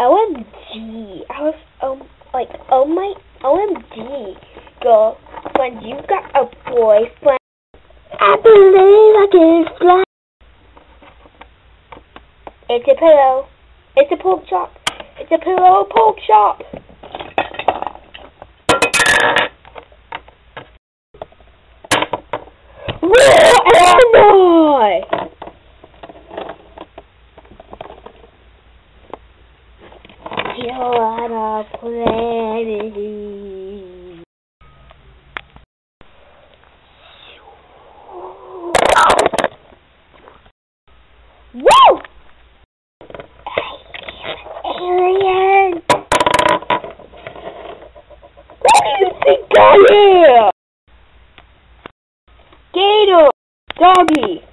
OMG. I was, like, oh my, OMG, girl, when you got a boyfriend, I believe I can fly. It's a pillow. It's a pork chop. It's a pillow pork chop. Where am I? You're on a planet. Woo! Alien! What do you think I am? Gator! Doggy!